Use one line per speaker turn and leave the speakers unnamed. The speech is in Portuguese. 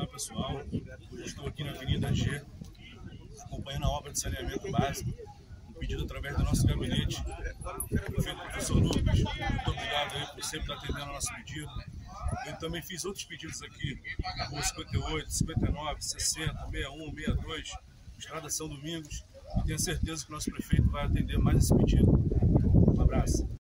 Olá pessoal, hoje estou aqui na Avenida G, acompanhando a obra de saneamento básico, um pedido através do nosso gabinete, o prefeito professor Lucas. Muito obrigado aí por sempre estar atendendo ao nosso pedido. Eu também fiz outros pedidos aqui, na rua 58, 59, 60, 61, 62, Estrada São Domingos, e tenho certeza que o nosso prefeito vai atender mais esse pedido. Um abraço.